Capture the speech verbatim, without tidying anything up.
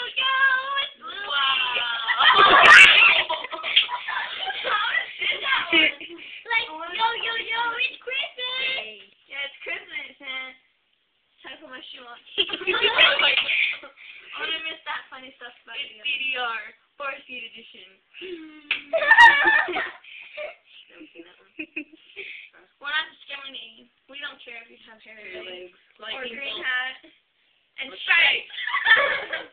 yo, it's Lucy. Wow. Like, yo, yo, yo, it's Christmas. Yeah, it's Christmas, and time for my shoe on. I'm gonna miss that funny stuff about It's you. D D R, four seat edition. We're not discriminating. We don't care if you have hairy legs Legs, or lightning green bolt. hat and Or stripes.